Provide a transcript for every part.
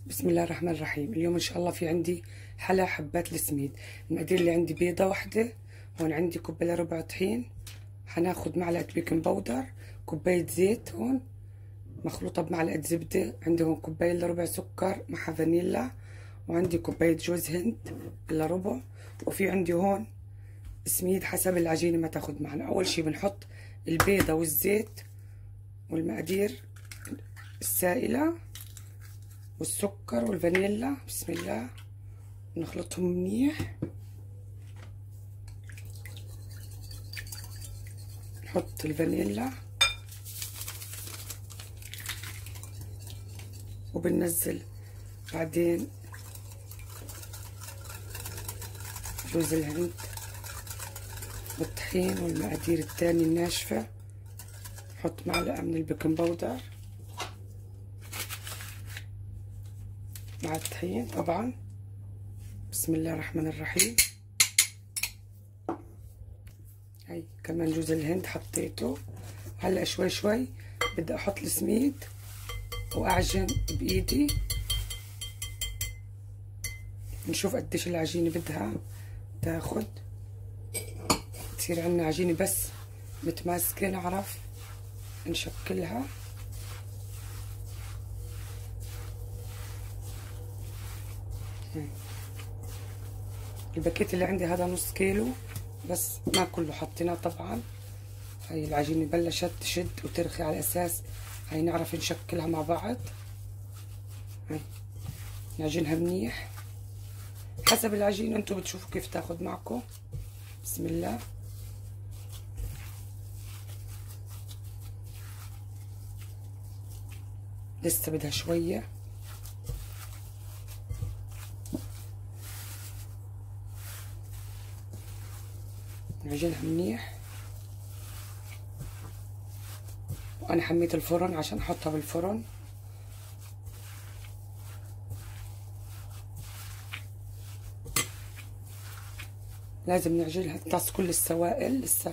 بسم الله الرحمن الرحيم. اليوم ان شاء الله في عندي حلا حبات السميد. المقادير اللي عندي بيضة واحدة، هون عندي كوباية ربع طحين، هناخد معلقة بيكنج باودر، كوباية زيت هون مخلوطة بمعلقة زبدة، عندي هون كوباية الا ربع سكر مع فانيلا، وعندي كوباية جوز هند الا ربع، وفي عندي هون سميد حسب العجينة ما تاخد معنا. اول شي بنحط البيضة والزيت والمقادير السائلة والسكر والفانيلا. بسم الله، نخلطهم منيح. نحط الفانيلا وبننزل بعدين جوز الهند والطحين والمقادير التانية الناشفة. نحط معلقة من البيكنج باودر مع الطحين طبعا. بسم الله الرحمن الرحيم. هاي كمان جوز الهند حطيته. هلا شوي شوي بدي احط السميد واعجن بايدي، نشوف قديش العجينة بدها تاخد، تصير عنا عجينة بس متماسكة نعرف نشكلها. الباكيت اللي عندي هذا نص كيلو بس ما كله حطيناه طبعا. هاي العجينة بلشت تشد وترخي، على اساس هاي نعرف نشكلها مع بعض. هاي نعجنها منيح حسب العجينة، انتو بتشوفوا كيف تاخد معكم. بسم الله. لسه بدها شوية. نعجنها منيح، وانا حميت الفرن عشان احطها بالفرن. لازم نعجنها تمتص كل السوائل لسه.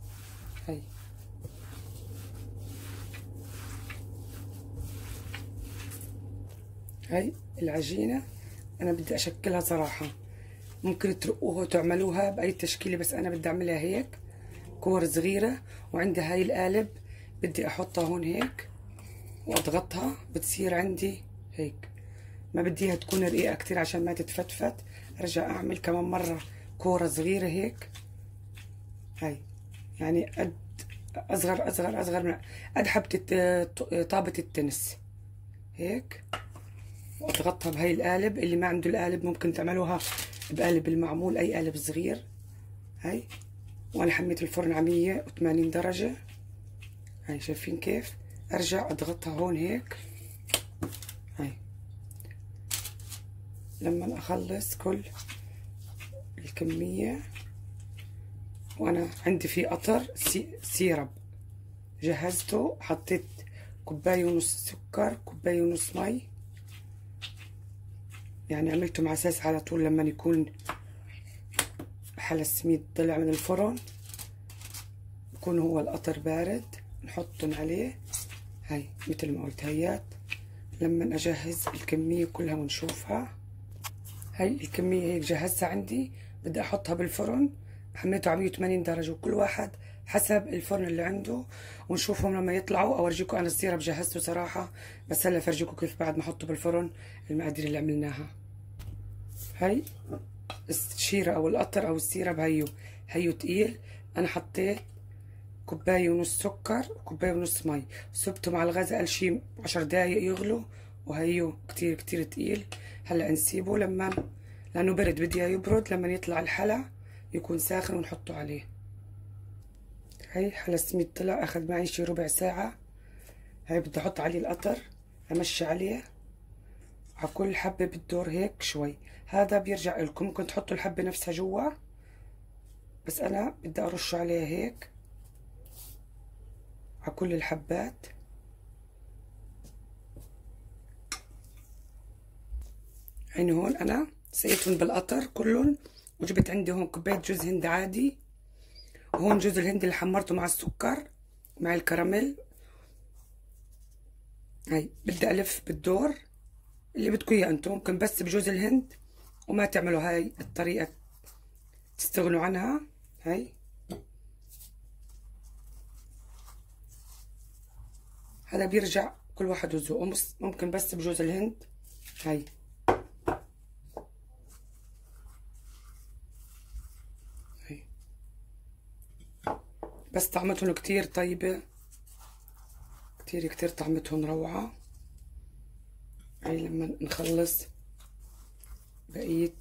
هاي العجينة انا بدي اشكلها صراحة، ممكن ترقوها وتعملوها باي تشكيلة، بس انا بدي اعملها هيك كور صغيرة. وعندي هاي القالب بدي احطها هون هيك واضغطها، بتصير عندي هيك. ما بدي اياها تكون رقيقة كتير عشان ما تتفتفت. ارجع اعمل كمان مرة كورة صغيرة هيك. هاي يعني قد اصغر من قد حبة طابة التنس هيك، واضغطها بهاي القالب. اللي ما عنده القالب ممكن تعملوها بقالب المعمول، اي قالب صغير. هاي وانا حميت الفرن على 180 درجة. هاي شايفين كيف؟ ارجع اضغطها هون هيك. هاي لما اخلص كل الكمية، وانا عندي في قطر سيرب جهزته، حطيت كوباية ونص سكر كوباية ونص مي، يعني عملته مع اساس على طول لما يكون حلا السميد طلع من الفرن يكون هو القطر بارد، نحطن عليه. هاي مثل ما قلت هيات لما اجهز الكمية كلها ونشوفها. هاي الكمية هيك جهزتها عندي، بدي احطها بالفرن. حميته على 180 درجة، وكل واحد حسب الفرن اللي عنده، ونشوفهم لما يطلعوا. اورجيكم انا السيرب جهزته صراحة، بس هلا فرجيكم كيف بعد ما احطه بالفرن المقادير اللي عملناها. هاي الشيرة او القطر او السيرب هيو تقيل. انا حطيت كوباية ونص سكر وكوباية ونص مي، سبتهم على الغاز اقل شي 10 دقايق يغلوا، وهيو كتير كتير تقيل. هلا نسيبه لانه برد، بدي اياه يبرد لما يطلع الحلا يكون ساخن ونحطه عليه. هاي حلا السميد طلع، اخذ معي شي ربع ساعة. هاي بدي احط عليه القطر، امشي عليه على كل حبة بالدور هيك شوي. هذا بيرجع لكم، ممكن تحطوا الحبة نفسها جوا، بس انا بدي ارش عليها هيك على كل الحبات. يعني هون انا سقيتهم بالقطر كلهم، وجبت عندي هون كوباية جوز هند عادي، وهون جوز الهند اللي حمرته مع السكر مع الكراميل. هاي بدي الف بالدور اللي بدكم اياه انتم. ممكن بس بجوز الهند وما تعملوا هاي الطريقة، تستغنوا عنها. هاي هذا بيرجع كل واحد وذوقه. ممكن بس بجوز الهند. هاي هاي بس طعمتهم كتير طيبة، كتير كتير طعمتهم روعة. هاي لما نخلص بقية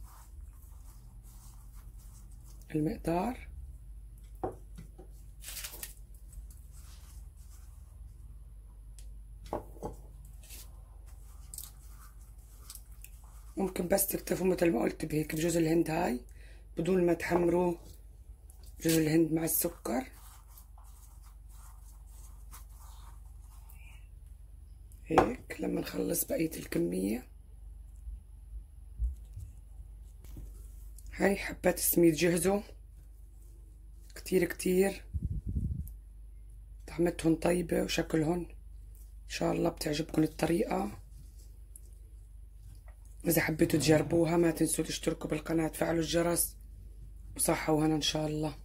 المقدار ممكن بس تكتفوا مثل ما قلت بهيك بجوز الهند هاي، بدون ما تحمروا جوز الهند مع السكر. هيك لما نخلص بقية الكمية. هاي حبات السميد جهزوا، كتير كتير طعمتهم طيبة وشكلهم ان شاء الله بتعجبكم الطريقة. اذا حبيتوا تجربوها ما تنسوا تشتركوا بالقناة، تفعلوا الجرس، وصحة وهنا ان شاء الله.